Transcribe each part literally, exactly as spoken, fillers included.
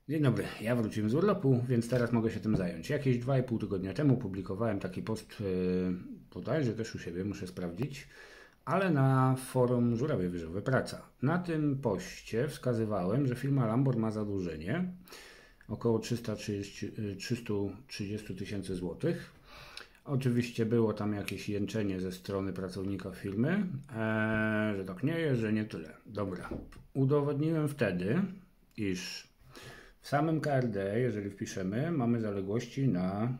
Dzień dobry, ja wróciłem z urlopu, więc teraz mogę się tym zająć. Jakieś dwa i pół tygodnia temu publikowałem taki post, yy, bodajże też u siebie, muszę sprawdzić, ale na forum Żurawie Wyżowe Praca. Na tym poście wskazywałem, że firma Lambor ma zadłużenie około trzysta trzydzieści tysięcy złotych. Oczywiście było tam jakieś jęczenie ze strony pracownika firmy, ee, że tak nie jest, że nie tyle. Dobra, udowodniłem wtedy, iż w samym K R D, jeżeli wpiszemy, mamy zaległości na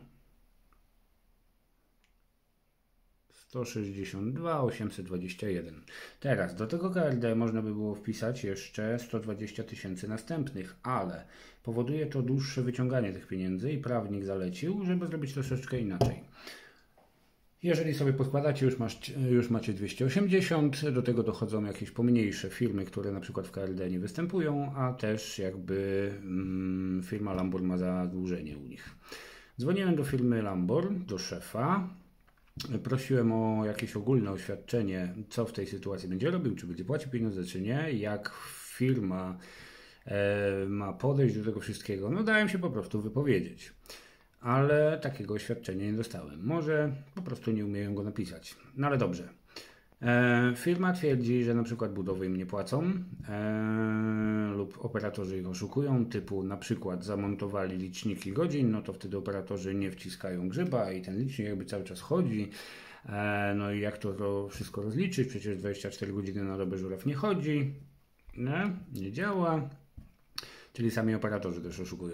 sto sześćdziesiąt dwa tysiące osiemset dwadzieścia jeden. Teraz do tego K R D można by było wpisać jeszcze sto dwadzieścia tysięcy następnych, ale powoduje to dłuższe wyciąganie tych pieniędzy i prawnik zalecił, żeby zrobić troszeczkę inaczej. Jeżeli sobie poskładacie, już, masz, już macie dwieście osiemdziesiąt, do tego dochodzą jakieś pomniejsze firmy, które na przykład w K R D nie występują, a też jakby mm, firma Lambor ma zadłużenie u nich. Dzwoniłem do firmy Lambor, do szefa, prosiłem o jakieś ogólne oświadczenie, co w tej sytuacji będzie robił, czy będzie płacił pieniądze, czy nie, jak firma e, ma podejść do tego wszystkiego. No dałem się po prostu wypowiedzieć. Ale takiego oświadczenia nie dostałem. Może po prostu nie umieją go napisać. No ale dobrze. E, firma twierdzi, że na przykład budowy im nie płacą e, lub operatorzy ich oszukują, typu na przykład zamontowali liczniki godzin, no to wtedy operatorzy nie wciskają grzyba i ten licznik jakby cały czas chodzi. E, no i jak to, to wszystko rozliczyć? Przecież dwadzieścia cztery godziny na dobę żuraw nie chodzi. Nie, nie działa. Czyli sami operatorzy też oszukują.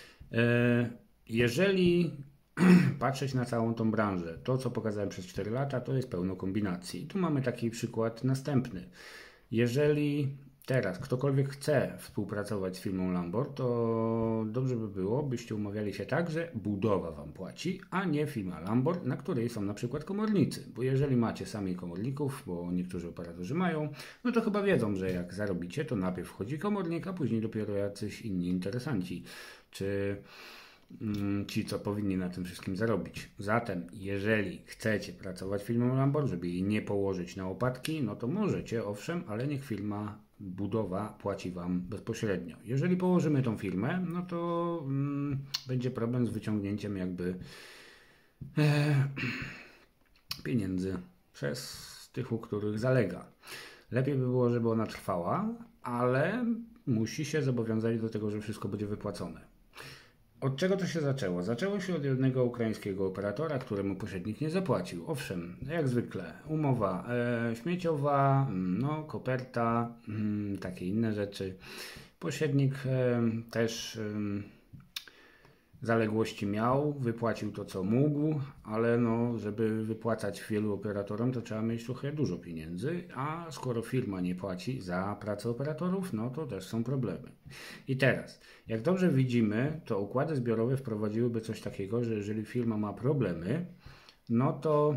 E, Jeżeli patrzeć na całą tą branżę, to co pokazałem przez cztery lata, to jest pełno kombinacji. I tu mamy taki przykład następny. Jeżeli teraz ktokolwiek chce współpracować z firmą Lambor, to dobrze by było, byście umawiali się tak, że budowa Wam płaci, a nie firma Lambor, na której są na przykład komornicy. Bo jeżeli macie sami komorników, bo niektórzy operatorzy mają, no to chyba wiedzą, że jak zarobicie, to najpierw wchodzi komornik, a później dopiero jacyś inni interesanci. Czy ci, co powinni na tym wszystkim zarobić. Zatem, jeżeli chcecie pracować firmą Lambor, żeby jej nie położyć na łopatki, no to możecie, owszem, ale niech firma budowa płaci Wam bezpośrednio. Jeżeli położymy tą firmę, no to mm, będzie problem z wyciągnięciem jakby e, pieniędzy przez tych, u których zalega. Lepiej by było, żeby ona trwała, ale musi się zobowiązać do tego, że wszystko będzie wypłacone. Od czego to się zaczęło? Zaczęło się od jednego ukraińskiego operatora, któremu pośrednik nie zapłacił. Owszem, jak zwykle, umowa e, śmieciowa, no, koperta, mm, takie inne rzeczy. Pośrednik e, też e, zaległości miał, wypłacił to co mógł, ale no, żeby wypłacać wielu operatorom, to trzeba mieć trochę dużo pieniędzy, a skoro firma nie płaci za pracę operatorów, no to też są problemy. I teraz, jak dobrze widzimy, to układy zbiorowe wprowadziłyby coś takiego, że jeżeli firma ma problemy, no to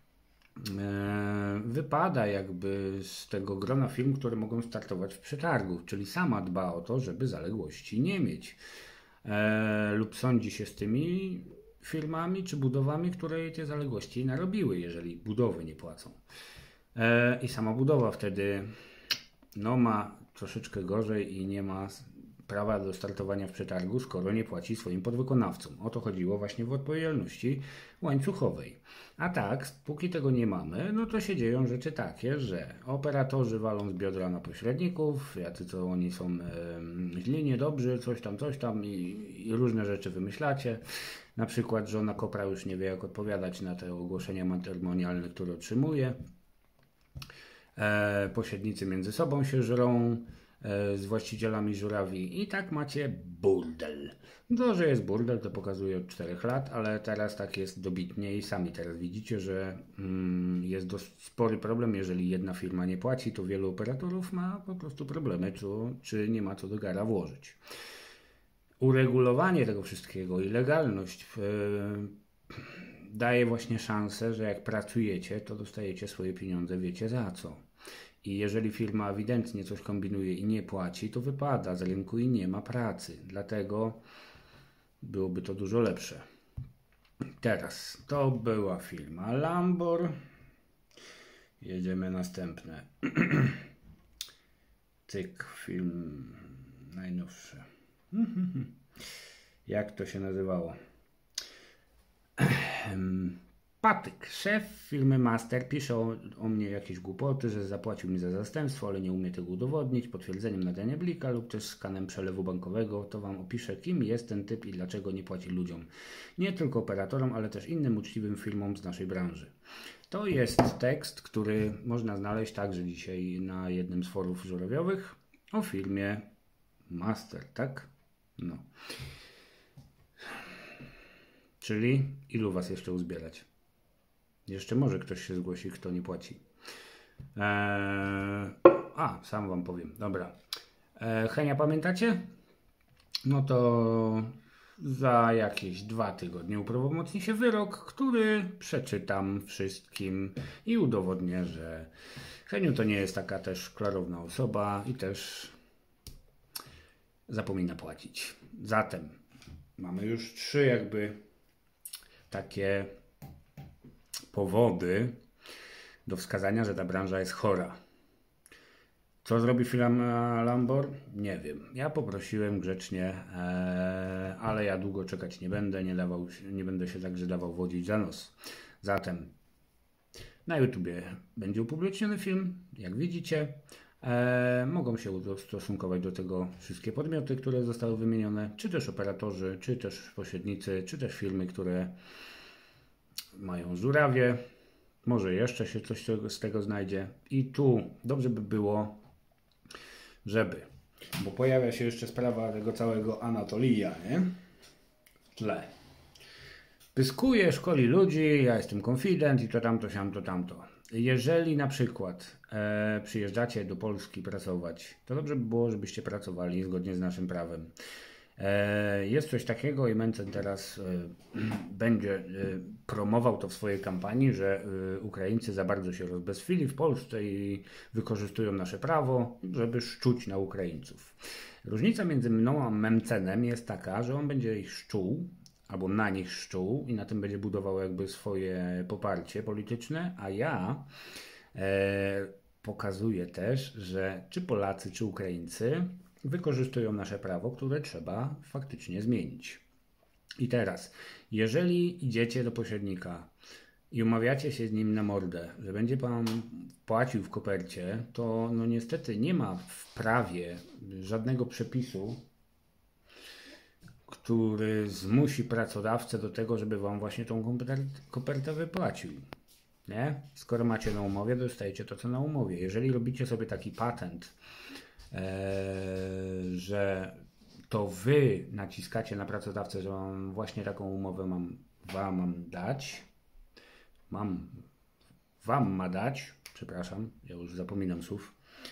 e, wypada jakby z tego grona firm, które mogą startować w przetargu, czyli sama dba o to, żeby zaległości nie mieć. E, lub sądzi się z tymi firmami czy budowami, które jej te zaległości narobiły, jeżeli budowy nie płacą. E, I sama budowa wtedy no, ma troszeczkę gorzej i nie ma prawa do startowania w przetargu, skoro nie płaci swoim podwykonawcom. O to chodziło właśnie w odpowiedzialności łańcuchowej. A tak, póki tego nie mamy, no to się dzieją rzeczy takie, że operatorzy walą z biodra na pośredników, jacy to oni są e, źli, niedobrzy, coś tam, coś tam i, i różne rzeczy wymyślacie. Na przykład żona kopra już nie wie, jak odpowiadać na te ogłoszenia matrymonialne, które otrzymuje. E, pośrednicy między sobą się żrą z właścicielami żurawi i tak macie burdel. To, że jest burdel, to pokazuje od czterech lat, ale teraz tak jest dobitnie i sami teraz widzicie, że mm, jest dość spory problem. Jeżeli jedna firma nie płaci, to wielu operatorów ma po prostu problemy, czy, czy nie ma co do gara włożyć. Uregulowanie tego wszystkiego i legalność yy, daje właśnie szansę, że jak pracujecie, to dostajecie swoje pieniądze, wiecie za co. I jeżeli firma ewidentnie coś kombinuje i nie płaci, to wypada z rynku i nie ma pracy. Dlatego byłoby to dużo lepsze. Teraz to była firma Lambor. Jedziemy następne. Cyk, film najnowszy. Jak to się nazywało? Patyk, szef firmy Master, pisze o, o mnie jakieś głupoty, że zapłacił mi za zastępstwo, ale nie umie tego udowodnić potwierdzeniem nadania blika lub też skanem przelewu bankowego. To wam opiszę, kim jest ten typ i dlaczego nie płaci ludziom. Nie tylko operatorom, ale też innym uczciwym firmom z naszej branży. To jest tekst, który można znaleźć także dzisiaj na jednym z forów żurawiowych o firmie Master, tak? No. Czyli ilu was jeszcze uzbierać? Jeszcze może ktoś się zgłosi, kto nie płaci. Eee, a, sam wam powiem. Dobra. Eee, Henia, pamiętacie? No to za jakieś dwa tygodnie uprawomocni się wyrok, który przeczytam wszystkim i udowodnię, że Heniu to nie jest taka też klarowna osoba i też zapomina płacić. Zatem mamy już trzy jakby takie powody do wskazania, że ta branża jest chora. Co zrobi film Lambor? Nie wiem. Ja poprosiłem grzecznie, ee, ale ja długo czekać nie będę, nie, dawał, nie będę się także dawał wodzić za nos. Zatem na YouTubie będzie upubliczniony film, jak widzicie. E, mogą się ustosunkować do tego wszystkie podmioty, które zostały wymienione, czy też operatorzy, czy też pośrednicy, czy też firmy, które mają żurawie. Może jeszcze się coś z tego znajdzie. I tu dobrze by było, żeby, bo pojawia się jeszcze sprawa tego całego Anatolija, nie? W tle. Pyskuje, szkoli ludzi, ja jestem confident i to tamto, siamto, tamto. Jeżeli na przykład e, przyjeżdżacie do Polski pracować, to dobrze by było, żebyście pracowali zgodnie z naszym prawem. E, jest coś takiego i Mencen teraz e, będzie e, promował to w swojej kampanii, że e, Ukraińcy za bardzo się rozbestwili w Polsce i wykorzystują nasze prawo, żeby szczuć na Ukraińców. Różnica między mną a Mencenem jest taka, że on będzie ich szczuł, albo na nich szczuł i na tym będzie budował jakby swoje poparcie polityczne, a ja e, pokazuję też, że czy Polacy, czy Ukraińcy wykorzystują nasze prawo, które trzeba faktycznie zmienić. I teraz, jeżeli idziecie do pośrednika i umawiacie się z nim na mordę, że będzie pan płacił w kopercie, to no niestety nie ma w prawie żadnego przepisu, który zmusi pracodawcę do tego, żeby wam właśnie tą kopertę wypłacił. Nie? Skoro macie na umowie, dostajecie to, co na umowie. Jeżeli robicie sobie taki patent, ee, że to wy naciskacie na pracodawcę, że mam właśnie taką umowę mam, wam mam dać, mam, wam ma dać, przepraszam, ja już zapominam słów,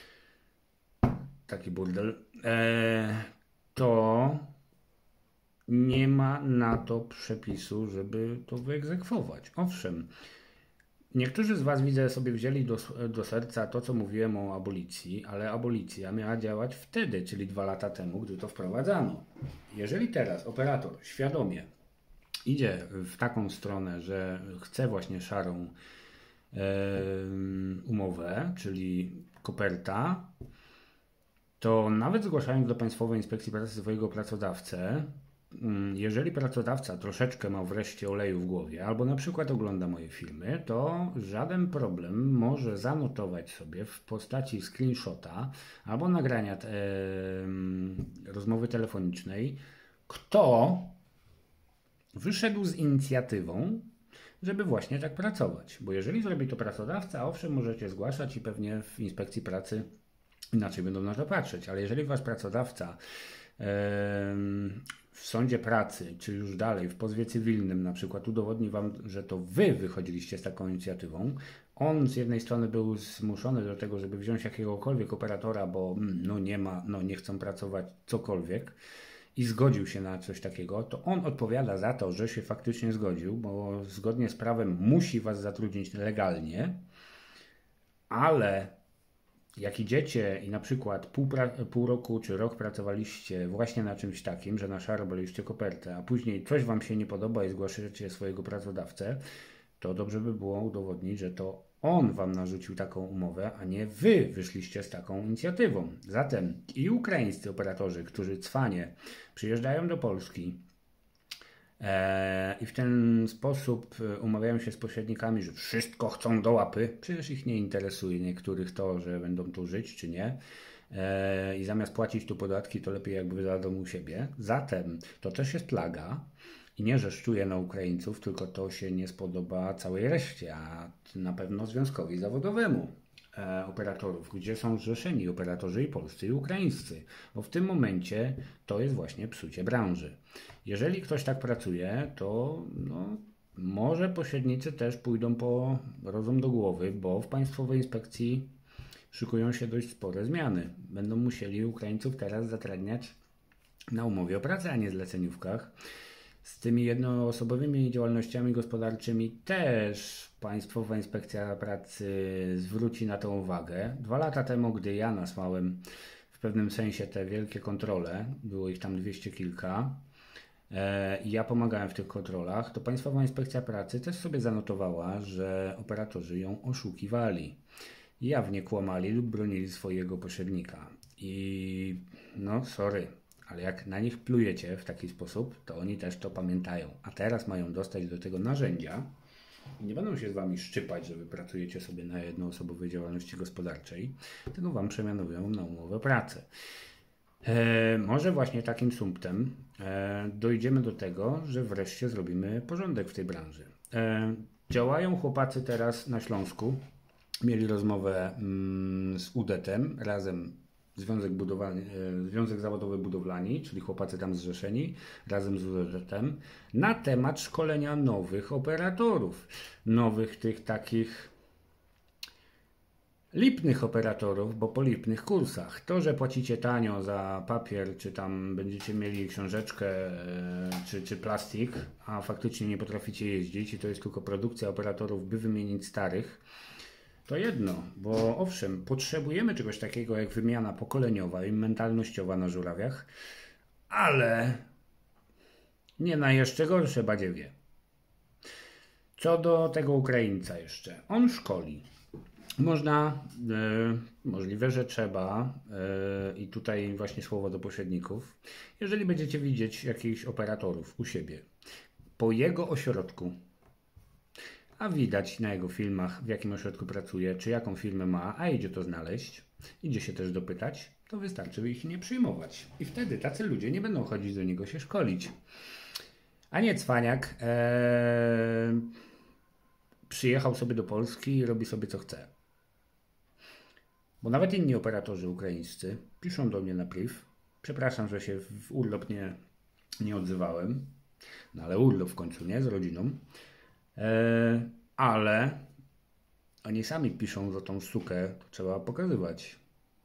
taki burdel, ee, to nie ma na to przepisu, żeby to wyegzekwować. Owszem, niektórzy z was, widzę, sobie wzięli do, do serca to, co mówiłem o abolicji, ale abolicja miała działać wtedy, czyli dwa lata temu, gdy to wprowadzano. Jeżeli teraz operator świadomie idzie w taką stronę, że chce właśnie szarą e, umowę, czyli koperta, to nawet zgłaszając do Państwowej Inspekcji Pracy swojego pracodawcę, jeżeli pracodawca troszeczkę ma wreszcie oleju w głowie, albo na przykład ogląda moje filmy, to żaden problem może zanotować sobie w postaci screenshota albo nagrania te, e, rozmowy telefonicznej, kto wyszedł z inicjatywą, żeby właśnie tak pracować. Bo jeżeli zrobi to pracodawca, owszem, możecie zgłaszać i pewnie w Inspekcji Pracy inaczej będą na to patrzeć, ale jeżeli wasz pracodawca w sądzie pracy, czy już dalej w pozwie cywilnym na przykład udowodni wam, że to wy wychodziliście z taką inicjatywą, on z jednej strony był zmuszony do tego, żeby wziąć jakiegokolwiek operatora, bo no nie ma, no nie chcą pracować cokolwiek i zgodził się na coś takiego, to on odpowiada za to, że się faktycznie zgodził, bo zgodnie z prawem musi was zatrudnić legalnie, ale jak idziecie i na przykład pół, pół roku czy rok pracowaliście właśnie na czymś takim, że na szaro braliście kopertę, a później coś wam się nie podoba i zgłaszacie swojego pracodawcę, to dobrze by było udowodnić, że to on wam narzucił taką umowę, a nie wy wyszliście z taką inicjatywą. Zatem i ukraińscy operatorzy, którzy cwanie przyjeżdżają do Polski e, i w ten sposób umawiają się z pośrednikami, że wszystko chcą do łapy, przecież ich nie interesuje niektórych to, że będą tu żyć czy nie. I zamiast płacić tu podatki, to lepiej jakby zadą u siebie. Zatem to też jest plaga i nie, że szczuje na Ukraińców, tylko to się nie spodoba całej reszcie, a na pewno związkowi zawodowemu e, operatorów, gdzie są zrzeszeni operatorzy i polscy i ukraińscy, bo w tym momencie to jest właśnie psucie branży. Jeżeli ktoś tak pracuje, to no, może pośrednicy też pójdą po rozum do głowy, bo w Państwowej Inspekcji szykują się dość spore zmiany. Będą musieli Ukraińców teraz zatrudniać na umowie o pracę, a nie zleceniówkach. Z tymi jednoosobowymi działalnościami gospodarczymi też Państwowa Inspekcja Pracy zwróci na to uwagę. Dwa lata temu, gdy ja nasłałem w pewnym sensie te wielkie kontrole, było ich tam dwieście kilka, i ja pomagałem w tych kontrolach, to Państwowa Inspekcja Pracy też sobie zanotowała, że operatorzy ją oszukiwali. Jawnie kłamali lub bronili swojego pośrednika. I no sorry, ale jak na nich plujecie w taki sposób, to oni też to pamiętają. A teraz mają dostać do tego narzędzia i nie będą się z wami szczypać, że wy pracujecie sobie na jednoosobowej działalności gospodarczej, tylko wam przemianują na umowę pracy. E, może właśnie takim sumptem e, dojdziemy do tego, że wreszcie zrobimy porządek w tej branży. E, działają chłopacy teraz na Śląsku. Mieli rozmowę mm, z U D E T-em, razem Związek, Budowlani, e, Związek Zawodowy Budowlani, czyli chłopacy tam zrzeszeni, razem z U D E T-em, na temat szkolenia nowych operatorów. Nowych tych takich lipnych operatorów, bo po lipnych kursach. To, że płacicie tanio za papier, czy tam będziecie mieli książeczkę, e, czy, czy plastik, a faktycznie nie potraficie jeździć i to jest tylko produkcja operatorów, by wymienić starych, to jedno, bo owszem, potrzebujemy czegoś takiego jak wymiana pokoleniowa i mentalnościowa na żurawiach, ale nie na jeszcze gorsze badziewie. Co do tego Ukraińca jeszcze, on szkoli. Można, e, możliwe, że trzeba, e, i tutaj właśnie słowo do pośredników, jeżeli będziecie widzieć jakichś operatorów u siebie, po jego ośrodku, a widać na jego filmach, w jakim ośrodku pracuje, czy jaką firmę ma, a idzie to znaleźć, idzie się też dopytać, to wystarczy ich nie przyjmować. I wtedy tacy ludzie nie będą chodzić do niego się szkolić. A nie cwaniak ee, przyjechał sobie do Polski i robi sobie co chce. Bo nawet inni operatorzy ukraińscy piszą do mnie na priv. Przepraszam, że się w urlop nie, nie odzywałem, no ale urlop w końcu, nie? Z rodziną. E, ale oni sami piszą, że tą sukę to trzeba pokazywać.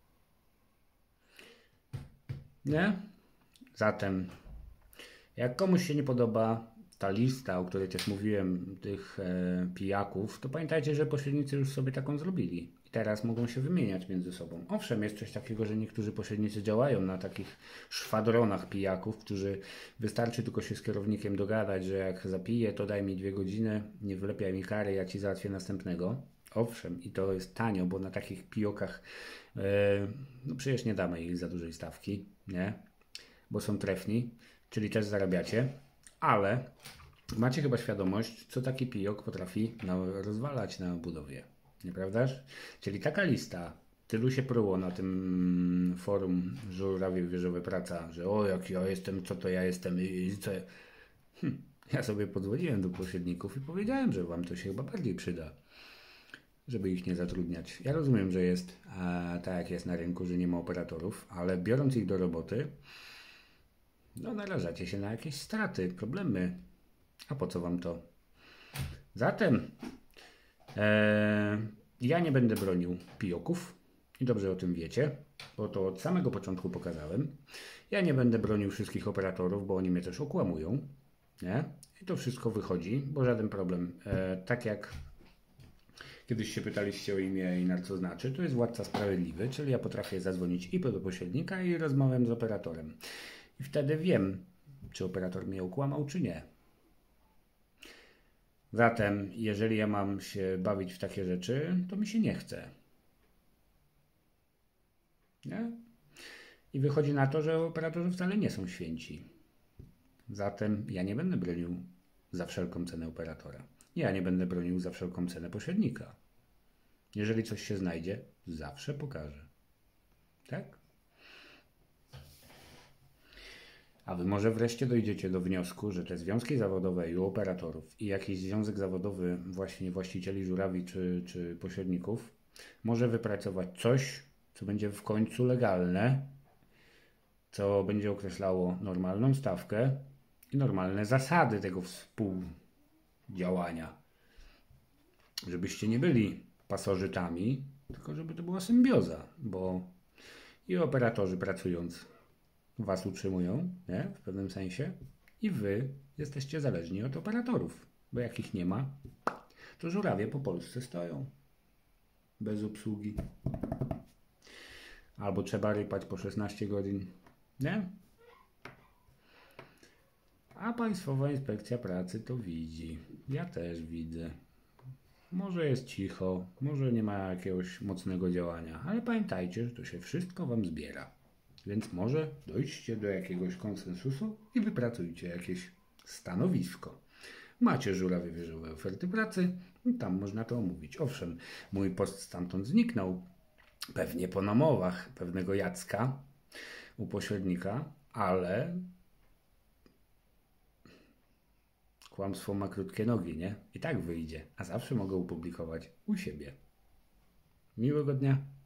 Nie? Zatem, jak komuś się nie podoba ta lista, o której też mówiłem, tych e, pijaków, to pamiętajcie, że pośrednicy już sobie taką zrobili. I teraz mogą się wymieniać między sobą. Owszem, jest coś takiego, że niektórzy pośrednicy działają na takich szwadronach pijaków, którzy wystarczy tylko się z kierownikiem dogadać, że jak zapiję, to daj mi dwie godziny, nie wlepiaj mi kary, ja ci załatwię następnego. Owszem, i to jest tanio, bo na takich pijokach e, no przecież nie damy ich za dużej stawki, nie? Bo są trefni, czyli też zarabiacie, ale macie chyba świadomość, co taki pijok potrafi na, rozwalać na budowie. Nieprawdaż? Czyli taka lista, tylu się pruło na tym forum Żurawie Wieżowe Praca, że o jak ja jestem, co to ja jestem i co ja... Hm, ja sobie podzwoniłem do pośredników i powiedziałem, że wam to się chyba bardziej przyda, żeby ich nie zatrudniać. Ja rozumiem, że jest a, tak jak jest na rynku, że nie ma operatorów, ale biorąc ich do roboty, no narażacie się na jakieś straty, problemy. A po co wam to? Zatem e, ja nie będę bronił pijoków i dobrze o tym wiecie, bo to od samego początku pokazałem. Ja nie będę bronił wszystkich operatorów, bo oni mnie też okłamują, nie? I to wszystko wychodzi, bo żaden problem. E, tak jak kiedyś się pytaliście o imię i na co znaczy, to jest władca sprawiedliwy, czyli ja potrafię zadzwonić i do pośrednika i rozmawiam z operatorem. I wtedy wiem, czy operator mnie okłamał, czy nie. Zatem, jeżeli ja mam się bawić w takie rzeczy, to mi się nie chce. Nie? I wychodzi na to, że operatorzy wcale nie są święci. Zatem ja nie będę bronił za wszelką cenę operatora. Ja nie będę bronił za wszelką cenę pośrednika. Jeżeli coś się znajdzie, zawsze pokażę. Tak? A wy może wreszcie dojdziecie do wniosku, że te związki zawodowe i u operatorów i jakiś związek zawodowy właśnie właścicieli żurawi czy, czy pośredników może wypracować coś, co będzie w końcu legalne, co będzie określało normalną stawkę i normalne zasady tego współdziałania. Żebyście nie byli pasożytami, tylko żeby to była symbioza, bo i operatorzy pracując was utrzymują, nie? W pewnym sensie, i wy jesteście zależni od operatorów, bo jak ich nie ma, to żurawie po Polsce stoją bez obsługi. Albo trzeba rypać po szesnaście godzin, nie? A Państwowa Inspekcja Pracy to widzi. Ja też widzę. Może jest cicho, może nie ma jakiegoś mocnego działania, ale pamiętajcie, że to się wszystko wam zbiera. Więc może dojście do jakiegoś konsensusu i wypracujcie jakieś stanowisko. Macie żurawie wieżowe oferty pracy, i tam można to omówić. Owszem, mój post stamtąd zniknął, pewnie po namowach pewnego Jacka u pośrednika, ale kłamstwo ma krótkie nogi, nie? I tak wyjdzie, a zawsze mogę opublikować u siebie. Miłego dnia.